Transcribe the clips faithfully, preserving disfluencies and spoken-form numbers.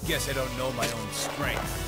Guess I don't know my own strength.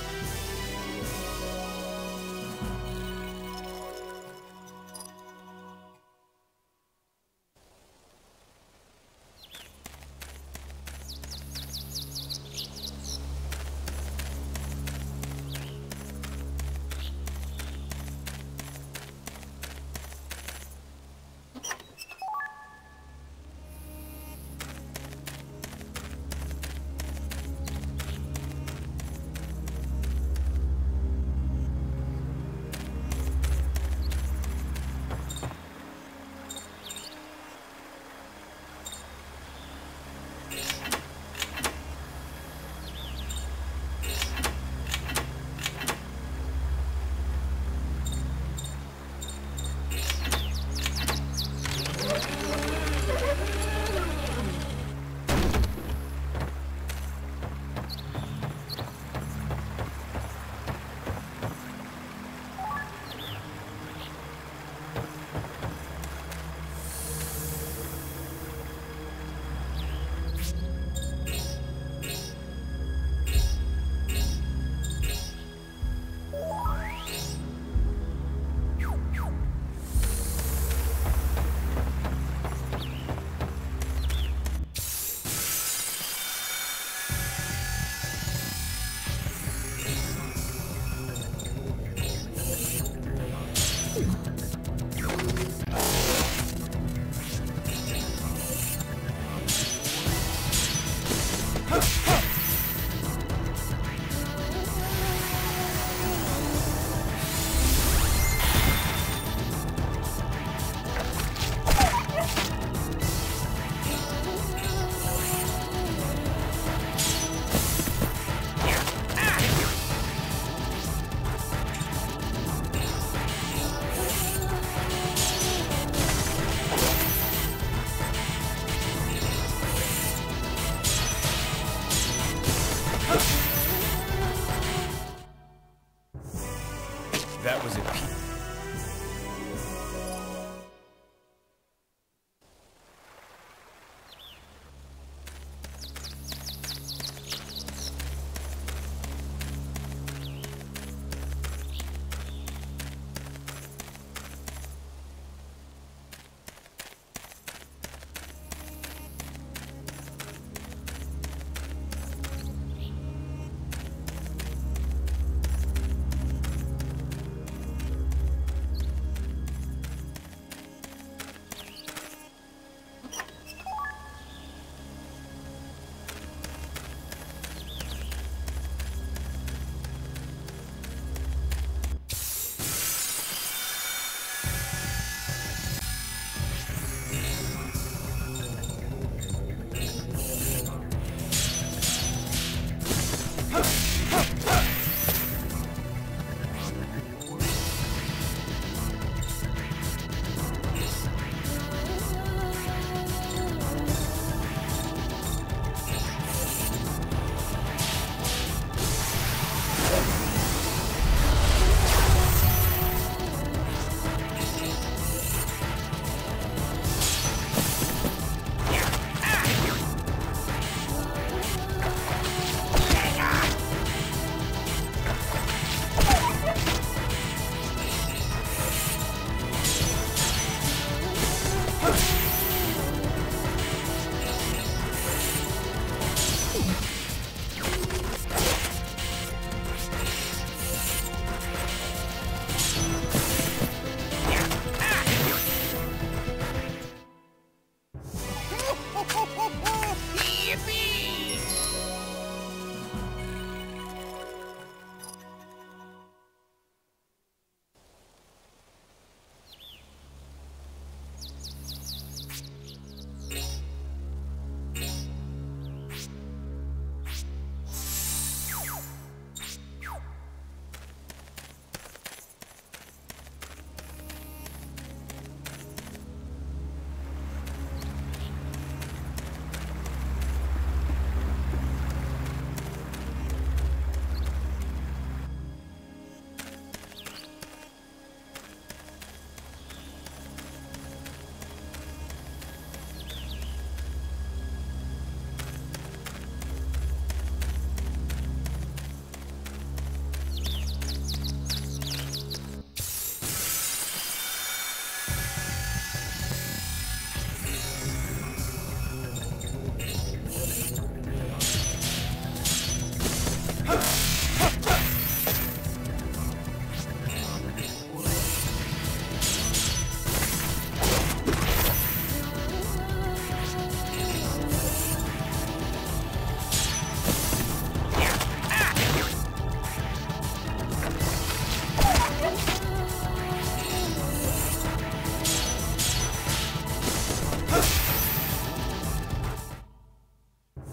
That was it.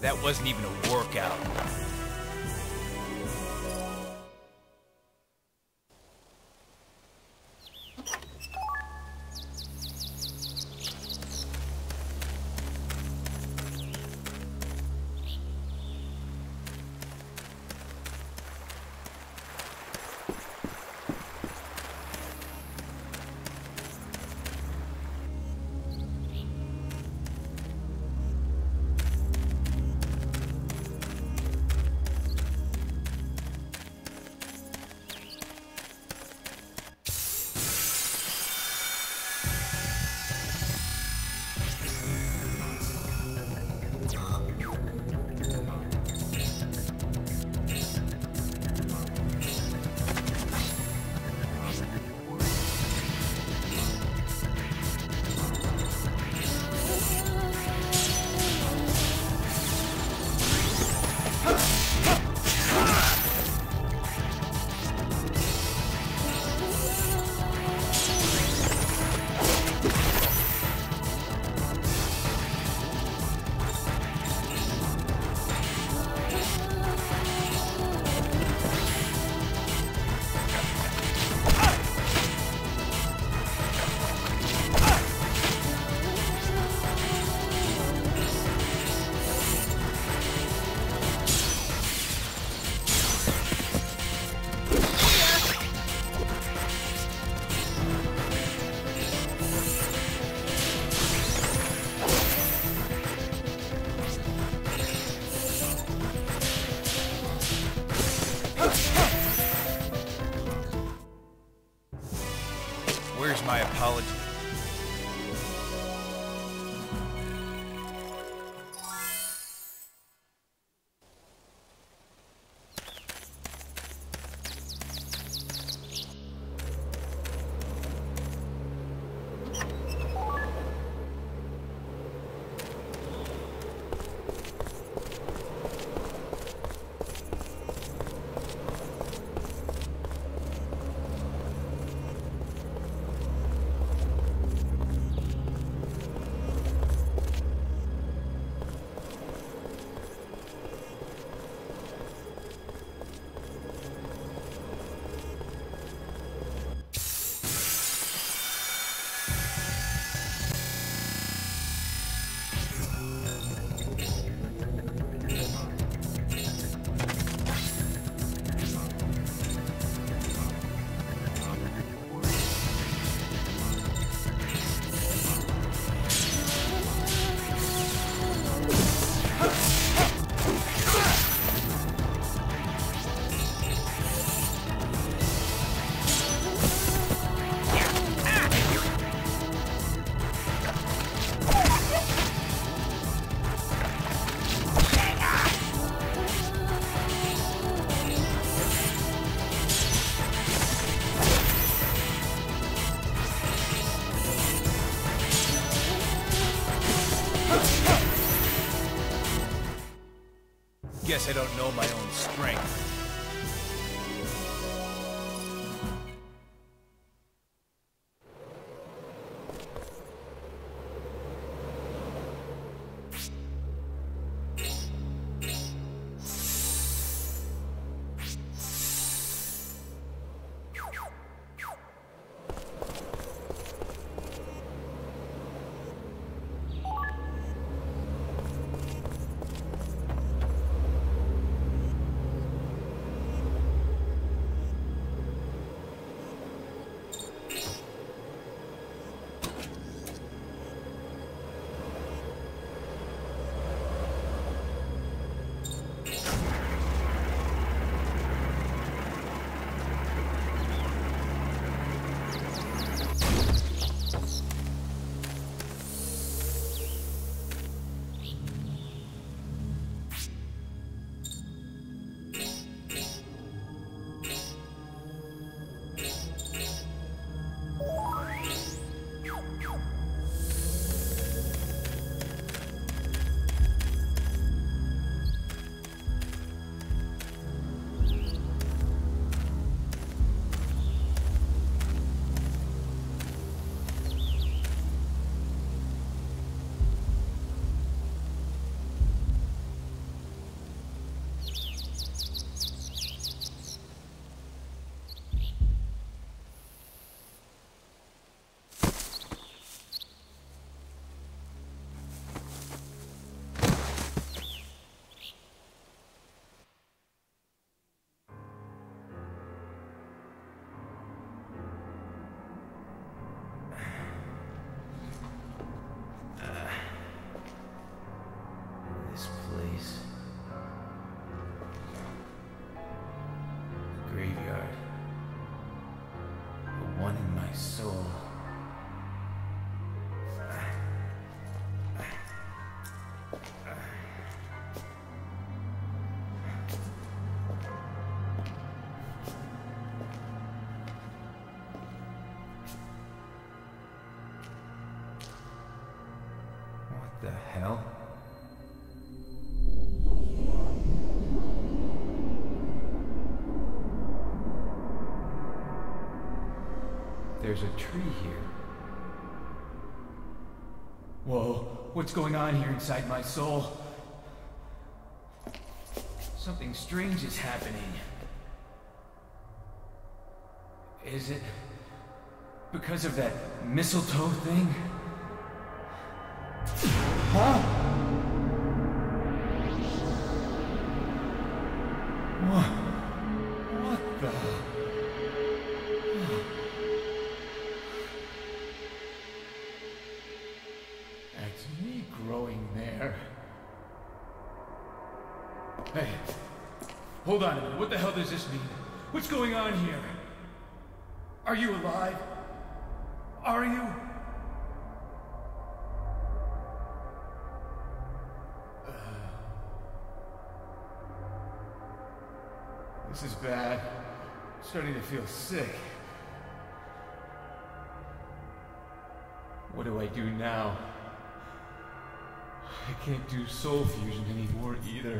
That wasn't even a workout. Where's my apology? Guess I don't know my own strength. hell? There's a tree here. Whoa, what's going on here inside my soul? Something strange is happening. Is it because of that mistletoe thing? Huh? What? What the? That's me growing there. Hey, hold on a minute. What the hell does this mean? What's going on here? Are you alive? Are you? Uh, this is bad. I'm starting to feel sick. What do I do now? I can't do soul fusion anymore either.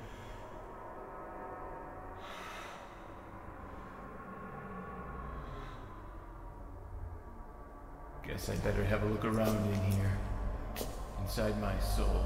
Guess I'd better have a look around in here, inside my soul.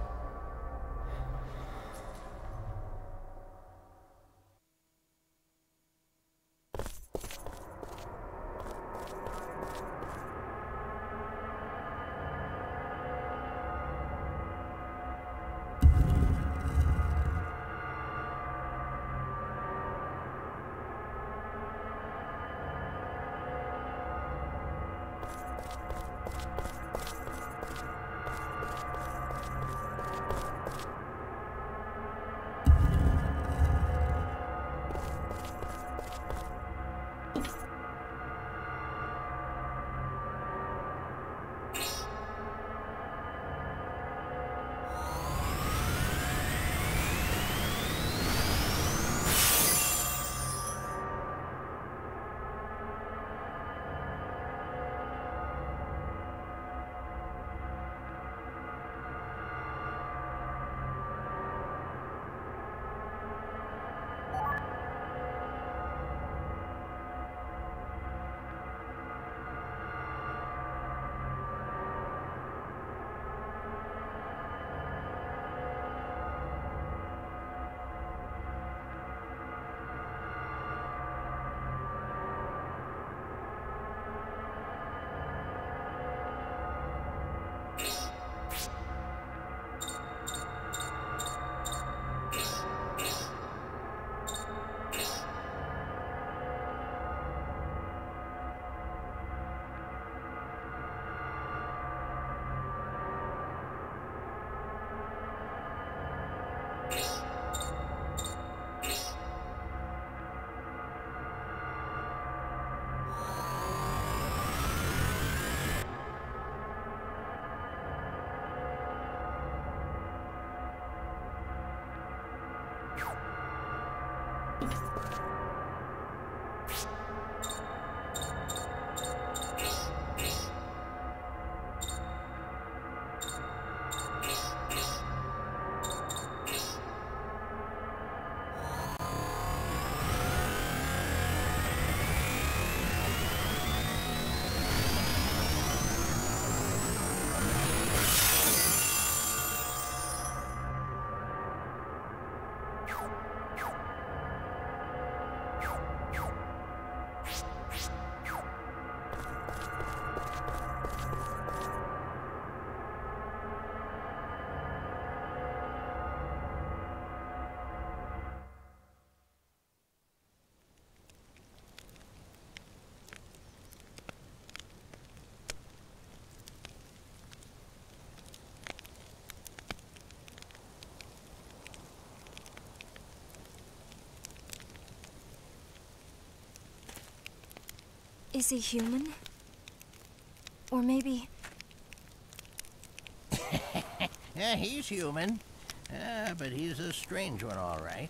Is he human? Or maybe... Yeah, he's human. Uh, but he's a strange one, all right.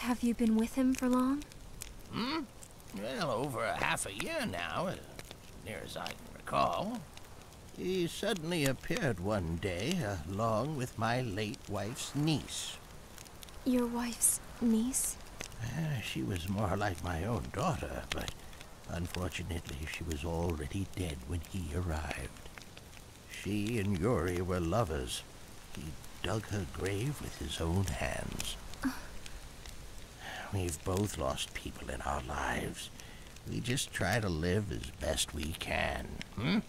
Have you been with him for long? Hmm? Well, over a half a year now, as near as I can recall. He suddenly appeared one day, along with my late wife's niece. Your wife's niece? Uh, she was more like my own daughter, but unfortunately she was already dead when he arrived. She and Yuri were lovers. He dug her grave with his own hands. Uh. We've both lost people in our lives. We just try to live as best we can. Hmm?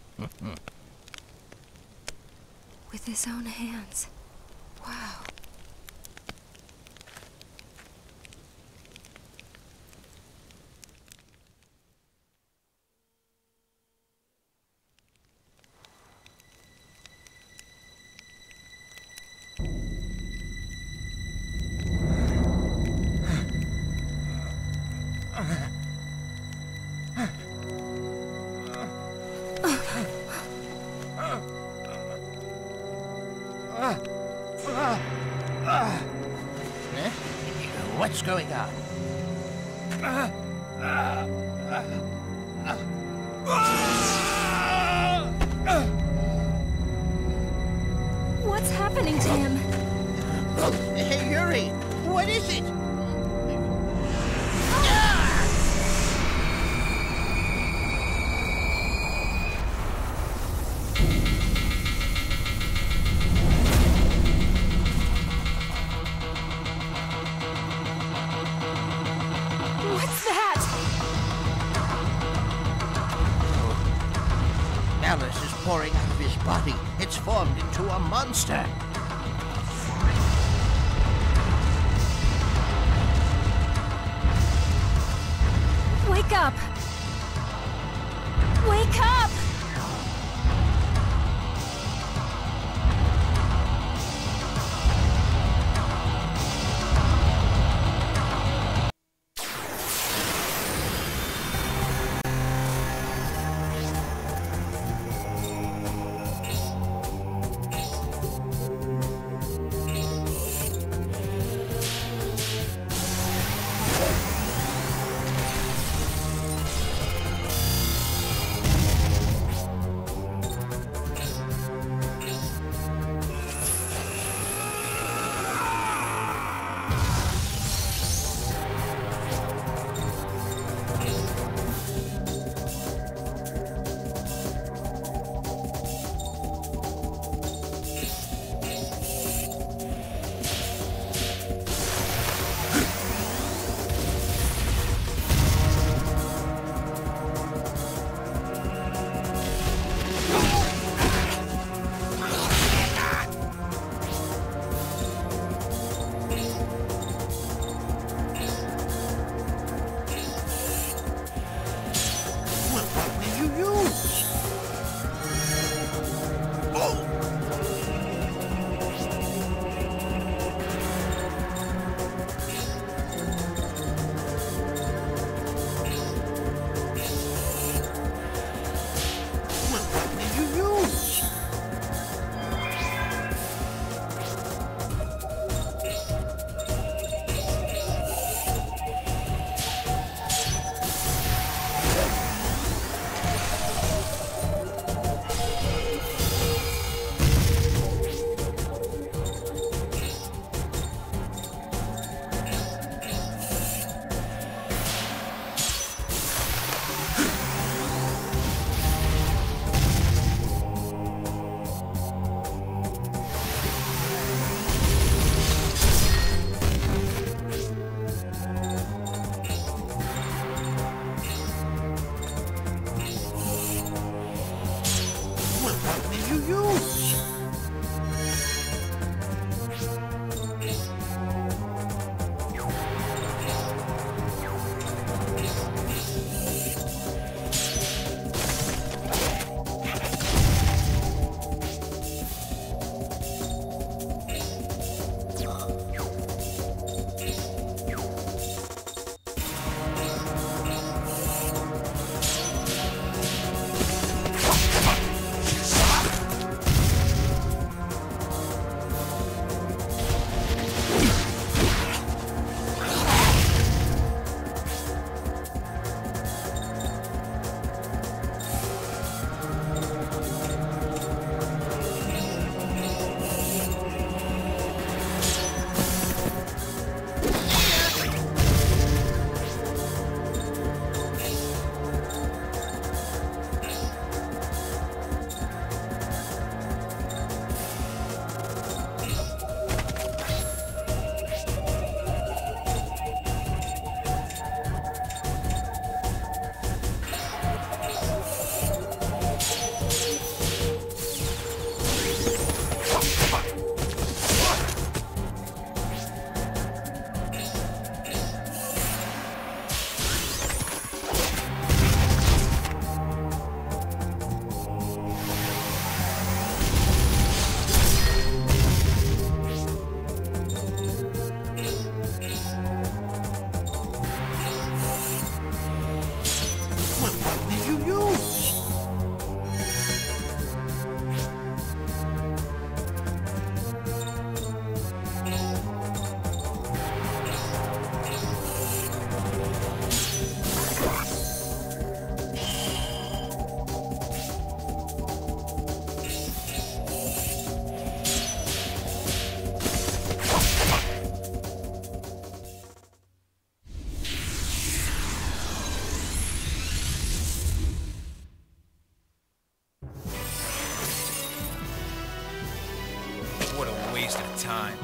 With his own hands. Wow. What's going on? What's happening to him? Hey, Yuri! What is it? Alice is pouring out of his body. It's formed into a monster. Wake up! Wake up! waste of time.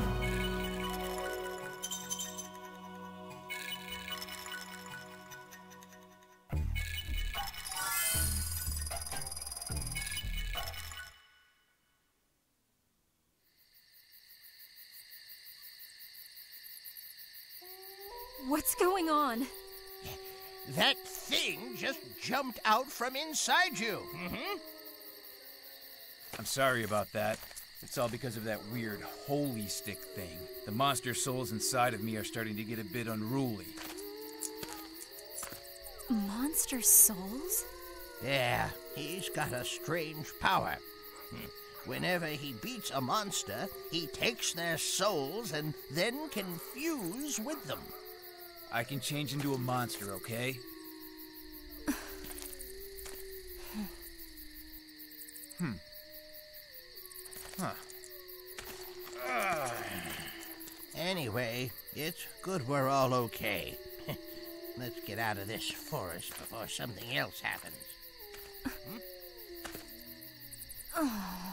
What's going on? That thing just jumped out from inside you. Mm-hmm. I'm sorry about that. It's all because of that weird holy stick thing. The monster souls inside of me are starting to get a bit unruly. Monster souls? Yeah, he's got a strange power. Whenever he beats a monster, he takes their souls and then can fuse with them. I can change into a monster, okay? hmm. Huh. Anyway, it's good we're all okay. Let's get out of this forest before something else happens. Hmm? Oh.